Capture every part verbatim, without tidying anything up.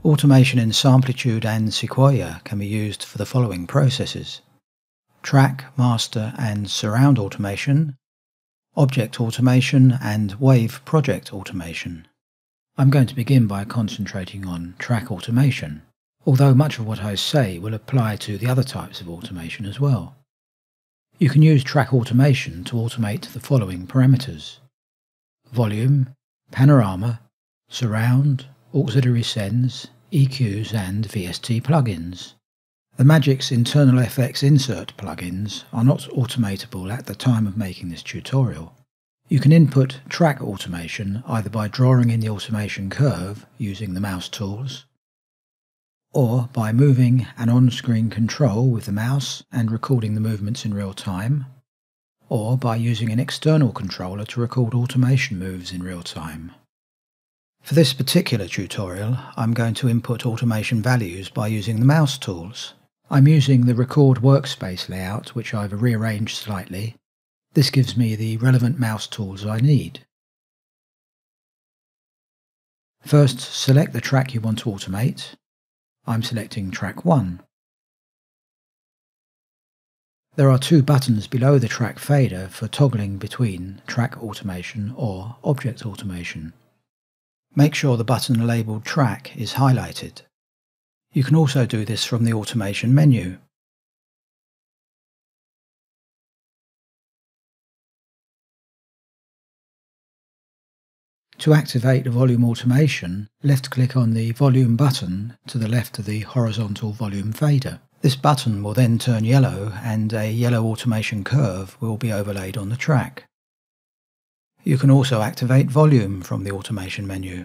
Automation in Samplitude and Sequoia can be used for the following processes: track, master and surround automation, object automation and wave project automation. I'm going to begin by concentrating on track automation, although much of what I say will apply to the other types of automation as well. You can use track automation to automate the following parameters: volume, panorama, surround, auxiliary sends, E Qs and V S T plugins. The Magic's internal F X insert plugins are not automatable at the time of making this tutorial. You can input track automation either by drawing in the automation curve using the mouse tools, or by moving an on-screen control with the mouse and recording the movements in real time, or by using an external controller to record automation moves in real time. For this particular tutorial, I'm going to input automation values by using the mouse tools. I'm using the record workspace layout, which I've rearranged slightly. This gives me the relevant mouse tools I need. First, select the track you want to automate. I'm selecting track one. There are two buttons below the track fader for toggling between track automation or object automation. Make sure the button labelled track is highlighted. You can also do this from the automation menu. To activate the volume automation, left-click on the volume button to the left of the horizontal volume fader. This button will then turn yellow and a yellow automation curve will be overlaid on the track. You can also activate volume from the automation menu.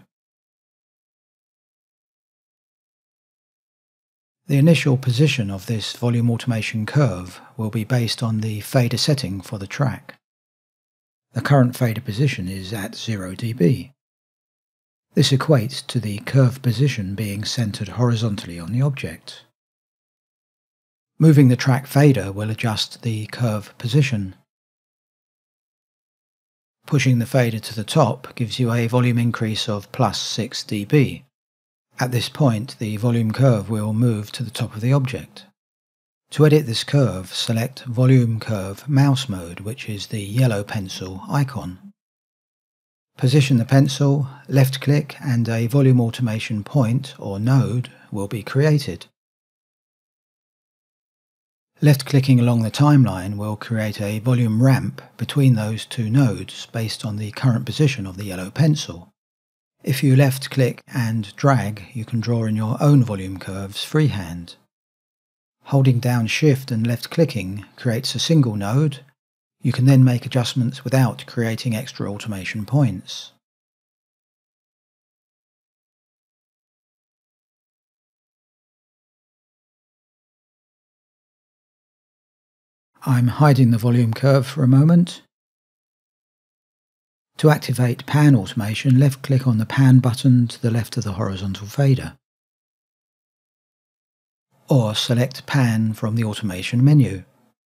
The initial position of this volume automation curve will be based on the fader setting for the track. The current fader position is at zero D B. This equates to the curve position being centered horizontally on the object. Moving the track fader will adjust the curve position. Pushing the fader to the top gives you a volume increase of plus six D B. At this point, the volume curve will move to the top of the object. To edit this curve, select Volume Curve Mouse Mode, which is the yellow pencil icon. Position the pencil, left-click, and a volume automation point or node will be created. Left-clicking along the timeline will create a volume ramp between those two nodes based on the current position of the yellow pencil. If you left-click and drag, you can draw in your own volume curves freehand. Holding down Shift and left-clicking creates a single node. You can then make adjustments without creating extra automation points. I'm hiding the volume curve for a moment. To activate pan automation, left-click on the pan button to the left of the horizontal fader, or select pan from the automation menu.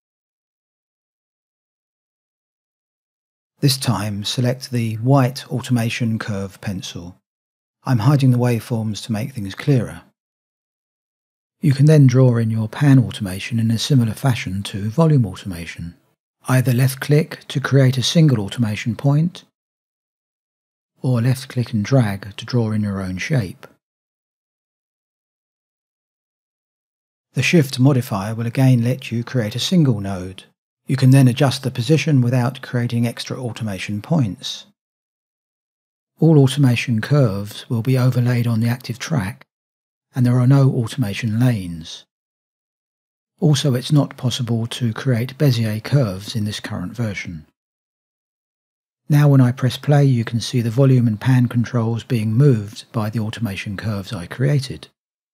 This time, select the white automation curve pencil. I'm hiding the waveforms to make things clearer. You can then draw in your pan automation in a similar fashion to volume automation. Either left-click to create a single automation point, or left-click and drag to draw in your own shape. The Shift modifier will again let you create a single node. You can then adjust the position without creating extra automation points. All automation curves will be overlaid on the active track, and there are no automation lanes. Also, it's not possible to create Bezier curves in this current version. Now when I press play, you can see the volume and pan controls being moved by the automation curves I created.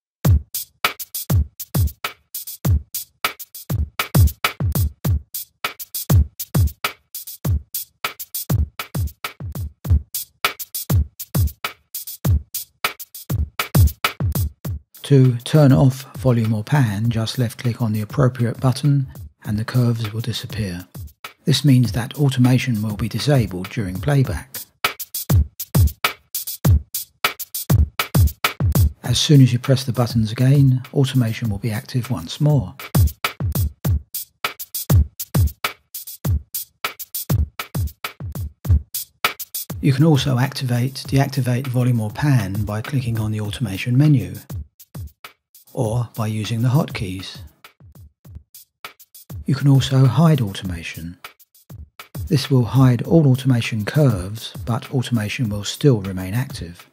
To turn off volume or pan, just left-click on the appropriate button and the curves will disappear. This means that automation will be disabled during playback. As soon as you press the buttons again, automation will be active once more. You can also activate, deactivate volume or pan by clicking on the automation menu, or by using the hotkeys. You can also hide automation. This will hide all automation curves, but automation will still remain active.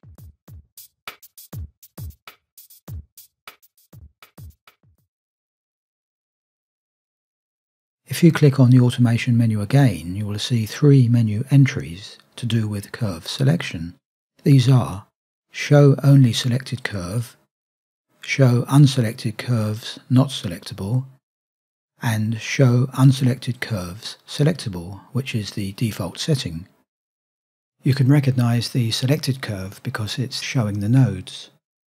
If you click on the automation menu again, you will see three menu entries to do with curve selection. These are Show Only Selected Curve, Show Unselected Curves Not Selectable, and Show Unselected Curves Selectable, which is the default setting. You can recognize the selected curve because it's showing the nodes.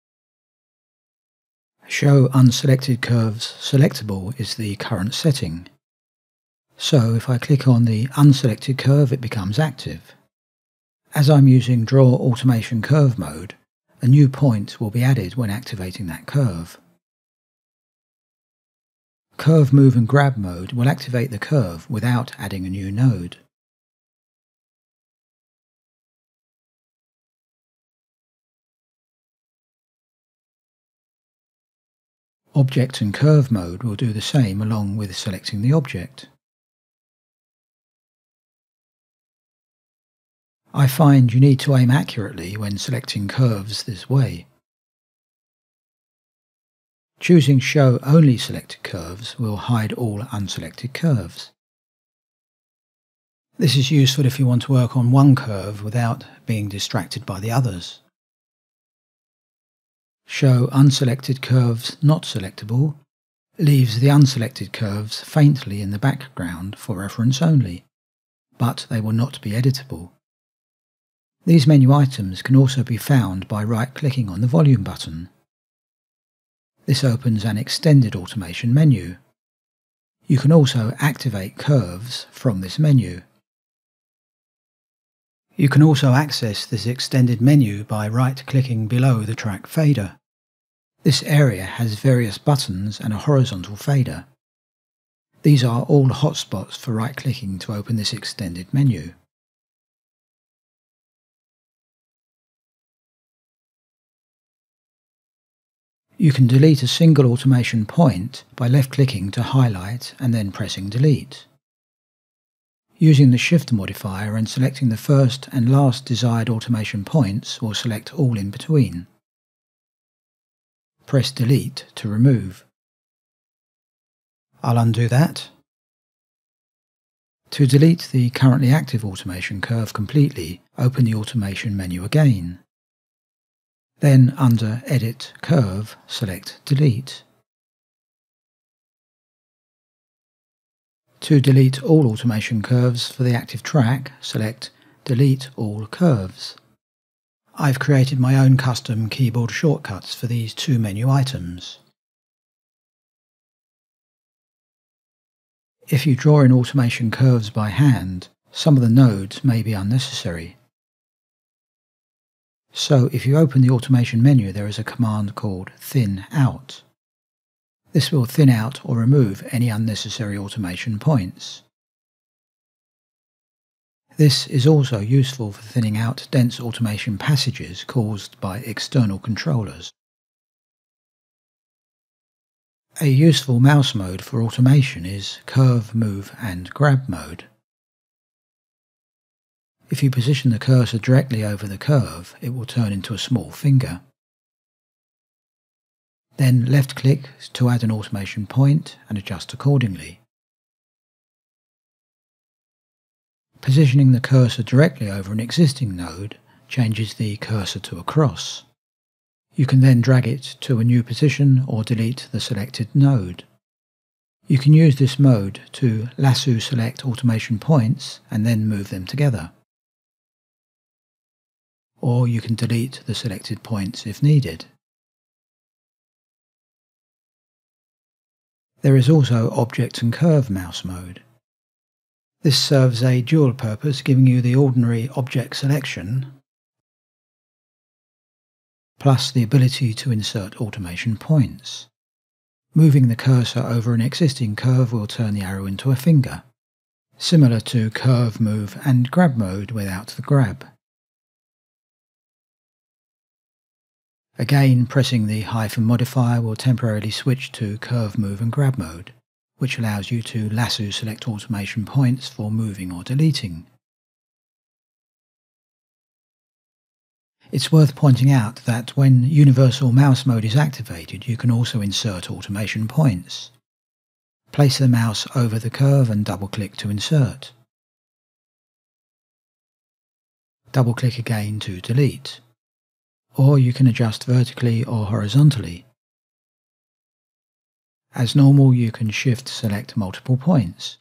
Show Unselected Curves Selectable is the current setting. So if I click on the unselected curve, it becomes active. As I'm using Draw Automation Curve mode, a new point will be added when activating that curve. Curve Move and Grab mode will activate the curve without adding a new node. Object and Curve mode will do the same along with selecting the object. I find you need to aim accurately when selecting curves this way. Choosing Show Only Selected Curves will hide all unselected curves. This is useful if you want to work on one curve without being distracted by the others. Show Unselected Curves Not Selectable leaves the unselected curves faintly in the background for reference only, but they will not be editable. These menu items can also be found by right-clicking on the Volume button. This opens an extended automation menu. You can also activate curves from this menu. You can also access this extended menu by right-clicking below the track fader. This area has various buttons and a horizontal fader. These are all hotspots for right-clicking to open this extended menu. You can delete a single automation point by left-clicking to highlight and then pressing Delete. Using the Shift modifier and selecting the first and last desired automation points will select all in between. Press Delete to remove. I'll undo that. To delete the currently active automation curve completely, open the automation menu again. Then under Edit Curve, select Delete. To delete all automation curves for the active track, select Delete All Curves. I've created my own custom keyboard shortcuts for these two menu items. If you draw in automation curves by hand, some of the nodes may be unnecessary. So if you open the automation menu, there is a command called Thin Out. This will thin out or remove any unnecessary automation points. This is also useful for thinning out dense automation passages caused by external controllers. A useful mouse mode for automation is Curve, Move and Grab mode. If you position the cursor directly over the curve, it will turn into a small finger. Then left-click to add an automation point and adjust accordingly. Positioning the cursor directly over an existing node changes the cursor to a cross. You can then drag it to a new position or delete the selected node. You can use this mode to lasso select automation points and then move them together. Or you can delete the selected points if needed. There is also Object and Curve mouse mode. This serves a dual purpose, giving you the ordinary object selection plus the ability to insert automation points. Moving the cursor over an existing curve will turn the arrow into a finger, similar to curve, move and grab mode without the grab. Again, pressing the hyphen modifier will temporarily switch to curve, move and grab mode, which allows you to lasso select automation points for moving or deleting. It's worth pointing out that when universal mouse mode is activated, you can also insert automation points. Place the mouse over the curve and double-click to insert. Double-click again to delete. Or you can adjust vertically or horizontally. As normal, you can shift select multiple points.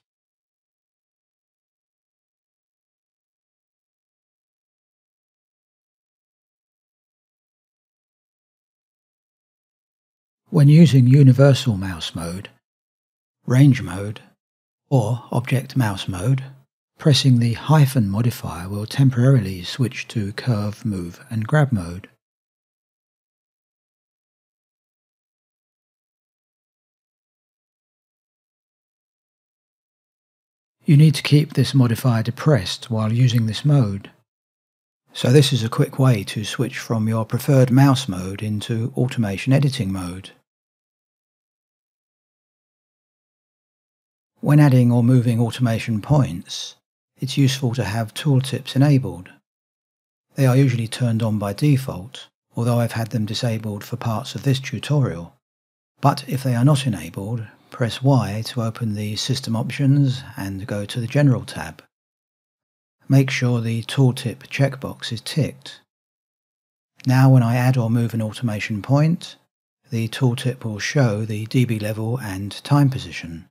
When using universal mouse mode, range mode, or object mouse mode, pressing the hyphen modifier will temporarily switch to curve, move and grab mode. You need to keep this modifier depressed while using this mode. So this is a quick way to switch from your preferred mouse mode into automation editing mode. When adding or moving automation points, it's useful to have tooltips enabled. They are usually turned on by default, although I've had them disabled for parts of this tutorial. But if they are not enabled, press Y to open the System Options and go to the General tab. Make sure the Tooltip checkbox is ticked. Now when I add or move an automation point, the tooltip will show the D B level and time position.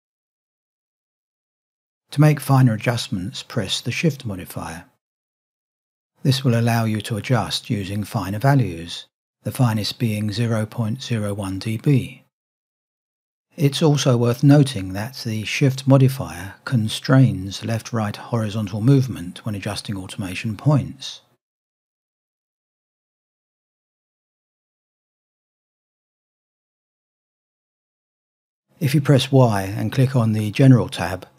To make finer adjustments, press the Shift modifier. This will allow you to adjust using finer values, the finest being zero point zero one D B. It's also worth noting that the Shift modifier constrains left-right horizontal movement when adjusting automation points. If you press Y and click on the General tab,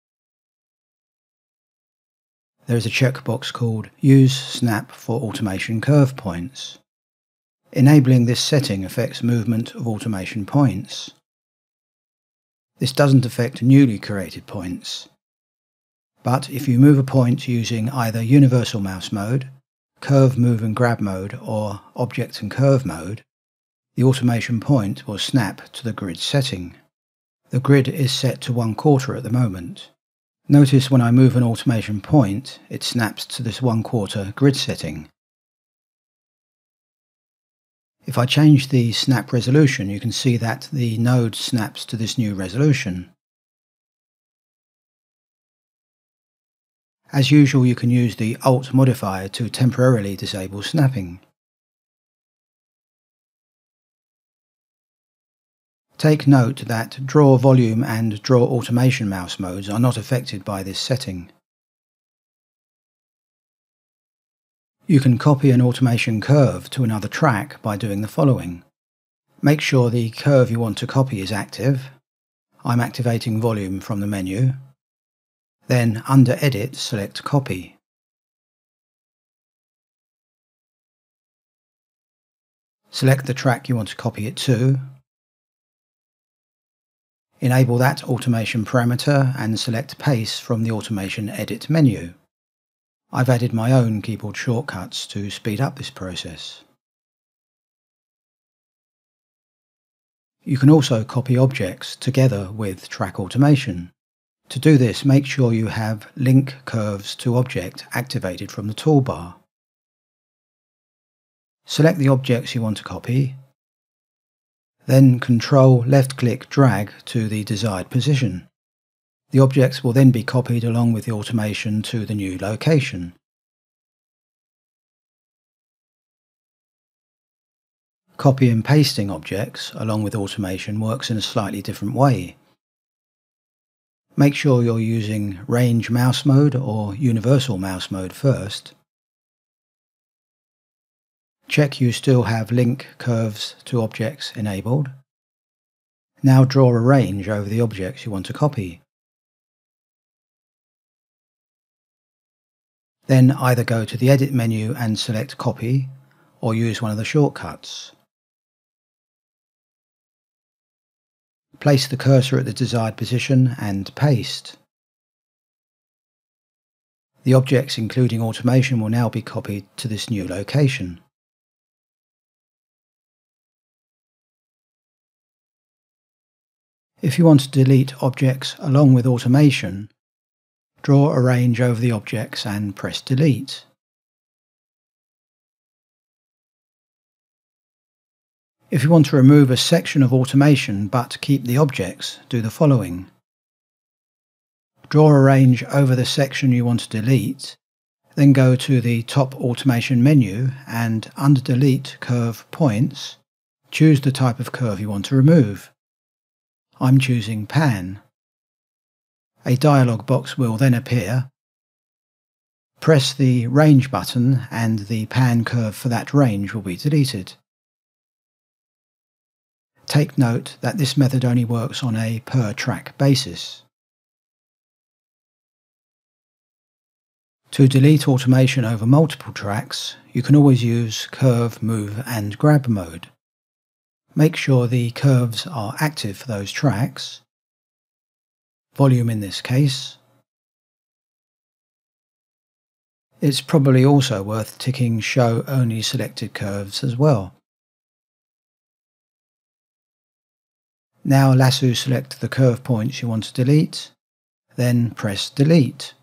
there is a checkbox called Use Snap for Automation Curve Points. Enabling this setting affects movement of automation points. This doesn't affect newly created points. But if you move a point using either Universal Mouse Mode, Curve, Move and Grab Mode or Object and Curve Mode, the automation point will snap to the grid setting. The grid is set to one quarter at the moment. Notice when I move an automation point, it snaps to this one quarter grid setting. If I change the snap resolution, you can see that the node snaps to this new resolution. As usual, you can use the Alt modifier to temporarily disable snapping. Take note that Draw Volume and Draw Automation mouse modes are not affected by this setting. You can copy an automation curve to another track by doing the following. Make sure the curve you want to copy is active. I'm activating Volume from the menu. Then under Edit, select Copy. Select the track you want to copy it to. Enable that automation parameter and select Paste from the Automation Edit menu. I've added my own keyboard shortcuts to speed up this process. You can also copy objects together with track automation. To do this, make sure you have Link Curves to Object activated from the toolbar. Select the objects you want to copy. Then Control left-click drag to the desired position. The objects will then be copied along with the automation to the new location. Copy and pasting objects along with automation works in a slightly different way. Make sure you're using Range Mouse Mode or Universal Mouse Mode first. Check you still have Link Curves to Objects enabled. Now draw a range over the objects you want to copy. Then either go to the Edit menu and select Copy, or use one of the shortcuts. Place the cursor at the desired position and paste. The objects including automation will now be copied to this new location. If you want to delete objects along with automation, draw a range over the objects and press Delete. If you want to remove a section of automation but keep the objects, do the following. Draw a range over the section you want to delete, then go to the top automation menu and under Delete Curve Points, choose the type of curve you want to remove. I'm choosing Pan. A dialog box will then appear. Press the Range button and the pan curve for that range will be deleted. Take note that this method only works on a per track basis. To delete automation over multiple tracks, you can always use Curve, Move and Grab mode. Make sure the curves are active for those tracks. Volume in this case. It's probably also worth ticking Show Only Selected Curves as well. Now lasso select the curve points you want to delete, then press Delete.